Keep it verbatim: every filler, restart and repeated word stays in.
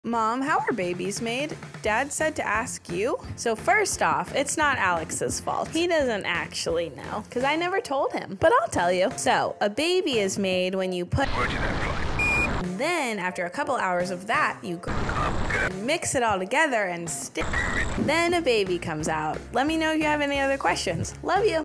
Mom, how are babies made? Dad said to ask you. So first off, it's not Alex's fault. He doesn't actually know, because I never told him. But I'll tell you. So, a baby is made when you put... And then, after a couple hours of that, you go and mix it all together and stick. Then a baby comes out. Let me know if you have any other questions. Love you.